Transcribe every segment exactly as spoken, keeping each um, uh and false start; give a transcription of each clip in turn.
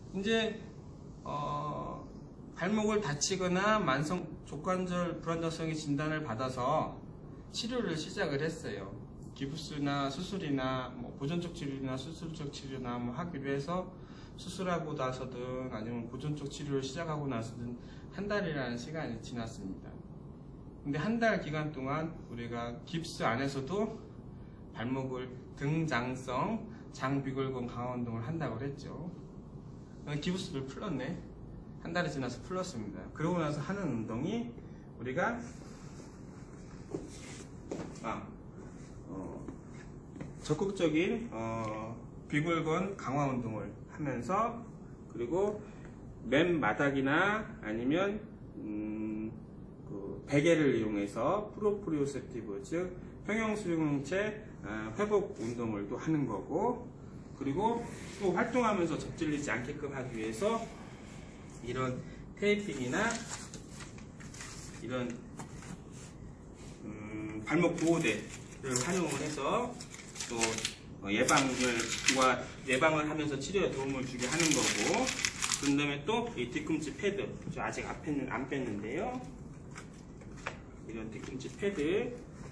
이제 어, 발목을 다치거나 만성 족관절 불안정성의 진단을 받아서 치료를 시작을 했어요. 기부스나 수술이나 뭐 보존적 치료나 수술적 치료나 뭐 하기로 해서 수술하고 나서든 아니면 보존적 치료를 시작하고 나서든 한 달이라는 시간이 지났습니다. 근데 한 달 기간 동안 우리가 깁스 안에서도 발목을 등장성 장비골근 강화 운동을 한다고 했죠. 기부스를 풀었네. 한 달이 지나서 풀었습니다. 그러고 나서 하는 운동이 우리가 아, 어, 적극적인 어, 비골근 강화 운동을 하면서, 그리고 맨 바닥이나 아니면 음, 그 베개를 이용해서 프로프리오셉티브, 즉 평형수용체 어, 회복 운동을 또 하는 거고, 그리고 또 활동하면서 접질리지 않게끔 하기 위해서 이런 테이핑이나 이런 음, 발목 보호대를 활용을 해서 또 예방을 예방을 하면서 치료에 도움을 주게 하는 거고, 그 다음에 또 이 뒤꿈치 패드, 저 아직 앞에는 안 뺐는데요. 이런 뒤꿈치 패드를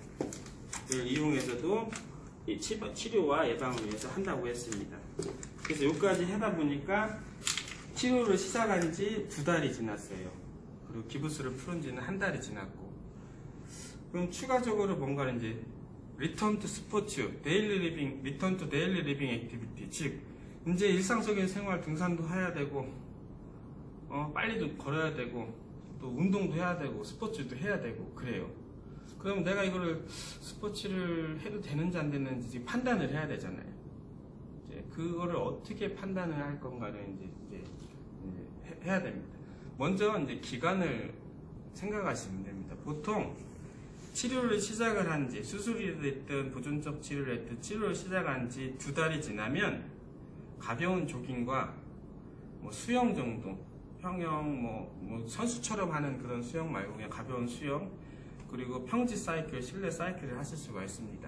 이용해서도 이 치료와 예방을 위해서 한다고 했습니다. 그래서 여기까지 하다 보니까 치료를 시작한 지 두 달이 지났어요. 그리고 기부스를 풀은 지는 한 달이 지났고, 그럼 추가적으로 뭔가 이제 리턴 투 스포츠, 데일리 리빙, 리턴 투 데일리 리빙 액티비티, 즉 이제 일상적인 생활, 등산도 해야 되고 어, 빨리도 걸어야 되고 또 운동도 해야 되고 스포츠도 해야 되고 그래요. 그럼 내가 이거를 스포츠를 해도 되는지 안 되는지 판단을 해야 되잖아요. 이제 그거를 어떻게 판단을 할 건가를 이제, 이제, 이제 해야 됩니다. 먼저 이제 기간을 생각하시면 됩니다. 보통 치료를 시작을 한 지, 수술이 됐든 보존적 치료를 했든 치료를 시작한 지 두 달이 지나면 가벼운 조깅과 뭐 수영 정도, 평영 뭐, 뭐 선수처럼 하는 그런 수영 말고 그냥 가벼운 수영, 그리고 평지 사이클, 실내 사이클을 하실 수가 있습니다.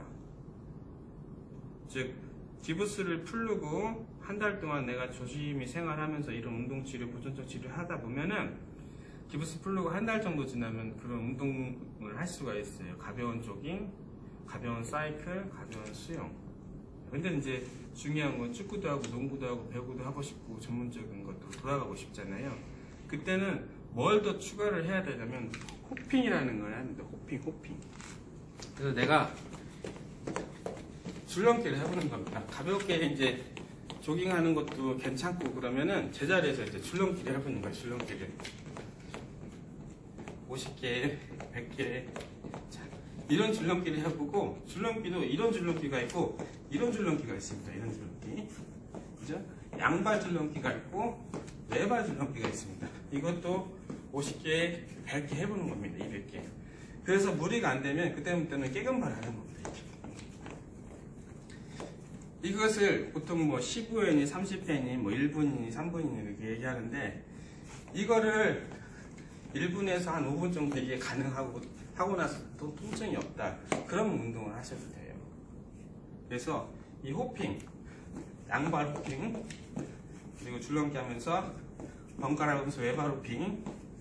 즉 기부스를 풀고 한 달 동안 내가 조심히 생활하면서 이런 운동치료, 보존적 치료를 하다 보면은 기부스 풀고 한 달 정도 지나면 그런 운동을 할 수가 있어요. 가벼운 조깅, 가벼운 사이클, 가벼운 수영. 근데 이제 중요한 건 축구도 하고 농구도 하고 배구도 하고 싶고 전문적인 것도 돌아가고 싶잖아요. 그때는 뭘 더 추가를 해야 되냐면 호핑이라는 걸 합니다. 호핑, 호핑. 그래서 내가 줄넘기를 해보는 겁니다. 가볍게 이제 조깅하는 것도 괜찮고 그러면은 제자리에서 이제 줄넘기를 해보는 거예요. 줄넘기를 오십 개, 백 개. 자, 이런 줄넘기를 해보고, 줄넘기도 이런 줄넘기가 있고 이런 줄넘기가 있습니다. 이런 줄넘기, 그죠? 양발 줄넘기가 있고 외발 줄넘기가 있습니다. 이것도 오십 개, 백 개 해보는 겁니다. 이백 개. 그래서 무리가 안 되면 그때부터는 깨금발 하는 겁니다. 이것을 보통 뭐 십오 회니 삼십 회니 뭐 일 분이니 삼 분이니 이렇게 얘기하는데, 이거를 일 분에서 한 오 분 정도 이게 가능하고 하고 나서 또 통증이 없다, 그런 운동을 하셔도 돼요. 그래서 이 호핑, 양발 호핑, 그리고 줄넘기 하면서 번갈아 가면서 외발 호핑,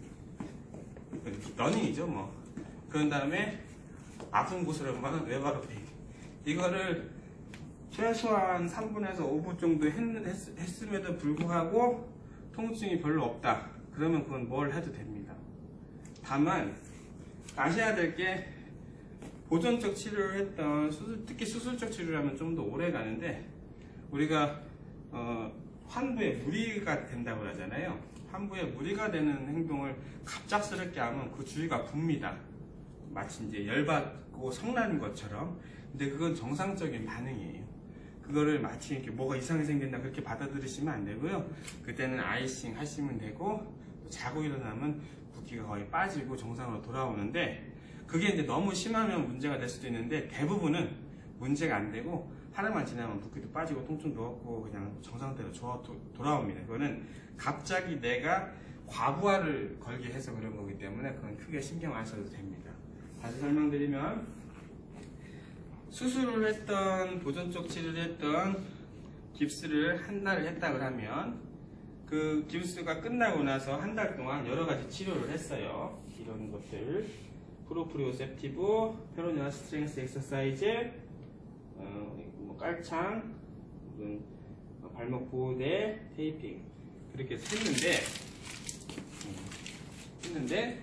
러닝이죠 뭐. 그런 다음에 아픈 곳으로만 외발 호핑, 이거를 최소한 삼 분에서 오 분 정도 했, 했, 했음에도 불구하고 통증이 별로 없다, 그러면 그건 뭘 해도 됩니다. 다만 아셔야 될 게, 보존적 치료를 했던 수술, 특히 수술적 치료를 하면 좀 더 오래 가는데, 우리가 어, 환부에 무리가 된다고 하잖아요. 환부에 무리가 되는 행동을 갑작스럽게 하면 그 주위가 붑니다. 마치 이제 열받고 성난 것처럼. 근데 그건 정상적인 반응이에요. 그거를 마치 이렇게 뭐가 이상하게 생긴다 그렇게 받아들이시면 안 되고요. 그때는 아이싱 하시면 되고, 자고 일어나면 붓기가 거의 빠지고 정상으로 돌아오는데, 그게 이제 너무 심하면 문제가 될 수도 있는데 대부분은 문제가 안 되고 하루만 지나면 붓기도 빠지고 통증도 없고 그냥 정상대로 도, 돌아옵니다. 그거는 갑자기 내가 과부하를 걸게 해서 그런 거기 때문에 그건 크게 신경 안 써도 됩니다. 다시 설명드리면, 수술을 했던 보존적 치료를 했던 깁스를 한 달을 했다고 하면 그 기부스가 끝나고 나서 한 달 동안 여러 가지 치료를 했어요. 이런 것들 프로프리오셉티브, 페로니아 스트렝스 엑서사이즈, 어, 뭐 깔창, 발목 보호대, 테이핑 그렇게 했는데 했는데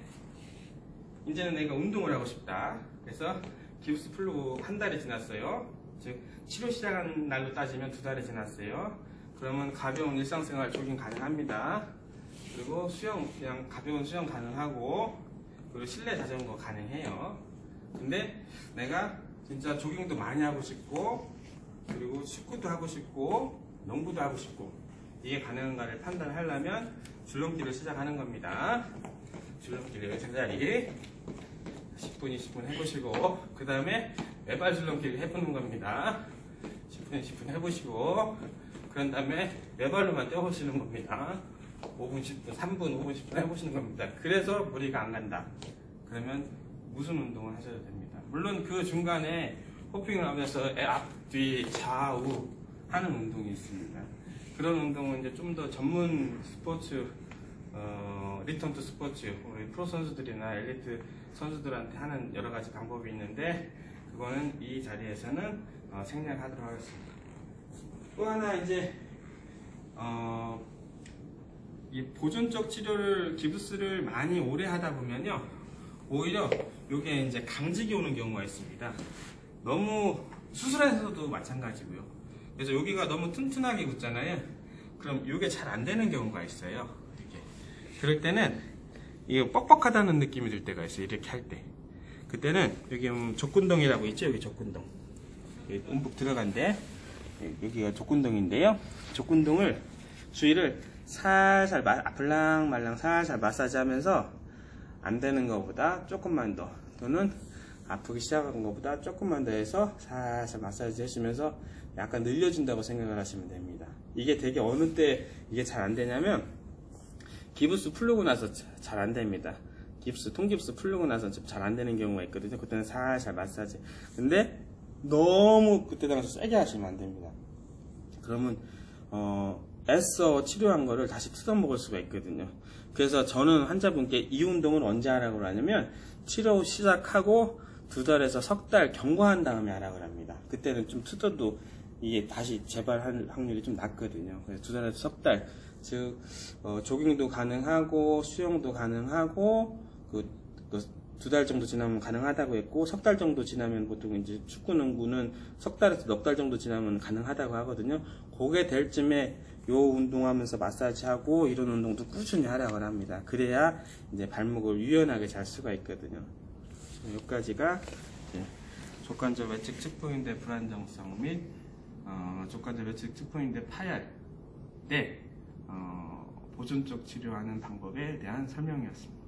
이제는 내가 운동을 하고 싶다. 그래서 기부스 풀고 한 달이 지났어요. 즉 치료 시작한 날로 따지면 두 달이 지났어요. 그러면 가벼운 일상생활 조깅 가능합니다. 그리고 수영 그냥 가벼운 수영 가능하고 그리고 실내 자전거 가능해요. 근데 내가 진짜 조깅도 많이 하고 싶고 그리고 축구도 하고 싶고 농구도 하고 싶고 이게 가능한가를 판단하려면 줄넘기를 시작하는 겁니다. 줄넘기를 제자리 십 분, 이십 분 해보시고 그 다음에 외발 줄넘기를 해보는 겁니다. 십 분, 이십 분 해보시고 그런 다음에 외발로만 뛰어보시는 겁니다. 오 분, 십 분, 삼 분, 오 분, 십 분 해보시는 겁니다. 그래서 무리가 안 간다. 그러면 무슨 운동을 하셔야 됩니다. 물론 그 중간에 호핑을 하면서 앞, 뒤, 좌우 하는 운동이 있습니다. 그런 운동은 이제 좀 더 전문 스포츠, 어, 리턴 투 스포츠, 우리 프로 선수들이나 엘리트 선수들한테 하는 여러 가지 방법이 있는데 그거는 이 자리에서는 어, 생략하도록 하겠습니다. 또 하나 이제 어, 이 보존적 치료를 기부스를 많이 오래 하다 보면요 오히려 이게 이제 강직이 오는 경우가 있습니다. 너무 수술에서도 마찬가지고요. 그래서 여기가 너무 튼튼하게 굳잖아요. 그럼 이게 잘 안 되는 경우가 있어요. 이게. 그럴 때는 이게 뻑뻑하다는 느낌이 들 때가 있어요. 이렇게 할 때. 그때는 여기 족근동이라고 있죠. 여기 족근동. 여기 움푹 들어간데 여기가 족근동인데요. 족근동을 주위를 살살 아플랑말랑 살살 마사지하면서 안 되는 것보다 조금만 더 또는 아프기 시작한 것보다 조금만 더 해서 살살 마사지 해주면서 약간 늘려준다고 생각을 하시면 됩니다. 이게 되게 어느 때 이게 잘 안 되냐면 기부스 풀고 나서 잘 안 됩니다. 깁스, 통깁스 풀고 나서 잘 안 되는 경우가 있거든요. 그때는 살살 마사지. 근데 너무 그때 당시 세게 하시면 안 됩니다. 그러면 어, 애써 치료한 거를 다시 뜯어먹을 수가 있거든요. 그래서 저는 환자분께 이 운동을 언제 하라고 하냐면 치료 시작하고 두 달에서 석 달 경과한 다음에 하라고 합니다. 그때는 좀 뜯어도 이게 다시 재발할 확률이 좀 낮거든요. 그래서 두 달에서 석 달, 즉 어, 조깅도 가능하고 수영도 가능하고 그, 그 두 달 정도 지나면 가능하다고 했고 석 달 정도 지나면 보통 이제 축구, 농구는 석 달에서 넉 달 정도 지나면 가능하다고 하거든요. 그게 될 쯤에 요 운동하면서 마사지하고 이런 운동도 꾸준히 하라고 합니다. 그래야 이제 발목을 유연하게 잘 수가 있거든요. 여기까지가 족관절 외측 측포인대 불안정성 및 어, 족관절 외측 측포인대 파열 때 어, 보존적 치료하는 방법에 대한 설명이었습니다.